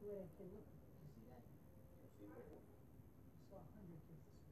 Wait, okay, look, you see that? I see more. I saw 100 kids this